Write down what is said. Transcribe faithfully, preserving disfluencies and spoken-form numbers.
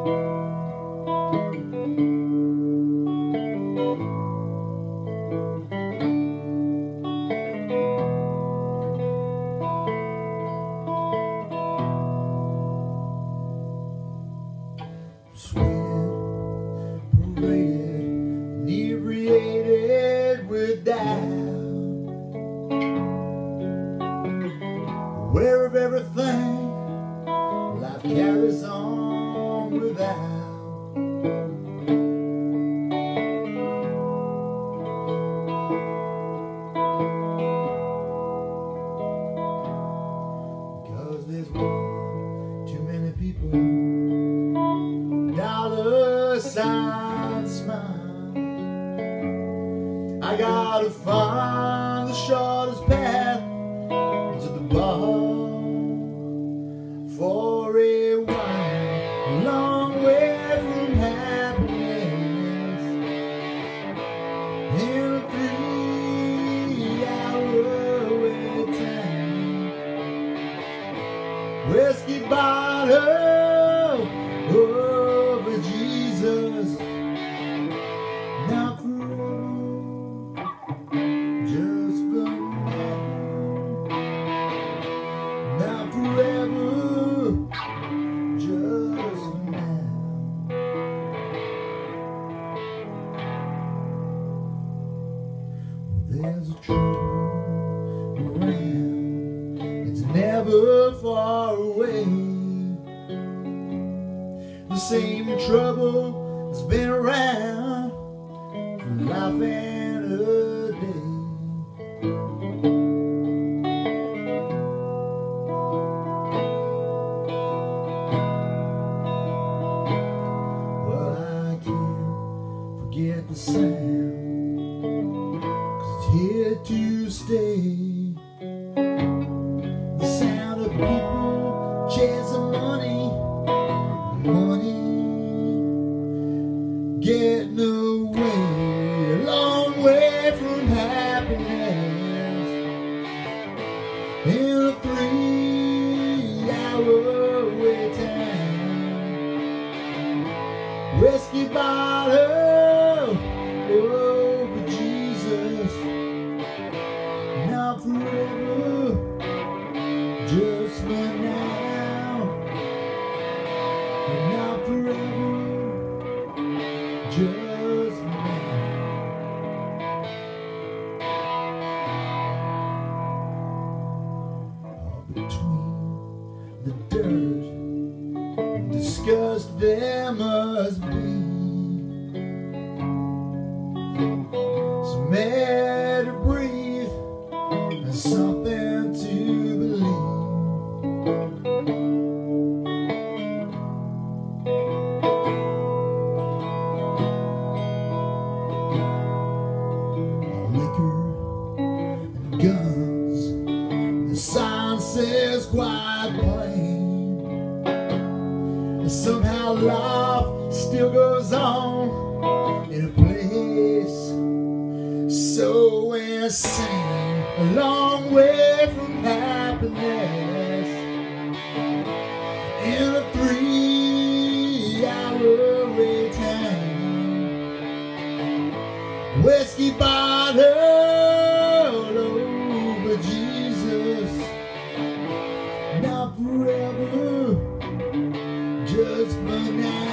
Persuaded, paraded, inebriated with doubt, aware of everything life carries on without. Because there's one too many people, dollar sign smile. I gotta find the shortest path to the bar for a while, a long way from happiness, in a three-hour wait time. Whiskey bottle over Jesus, not forever, just for now, not forever, just for now. There's a trouble around, it's never far away. The same trouble that's been around for life and a day. Well, I can't forget the sound, 'cause it's here to stay. The sound of people chasing money, money getting away, a long way from happiness, in a three-hour wait time. Whiskey bottle over Jesus, not forever, just for now, not forever, just now. All between the dirt and disgust there must be some air to breathe and something to believe. Liquor and guns, the sign says quite plain, and somehow life still goes on in a place so insane, a long way from happiness, in a three-hour wait time. Whiskey bottle over Jesus, not forever, just for now.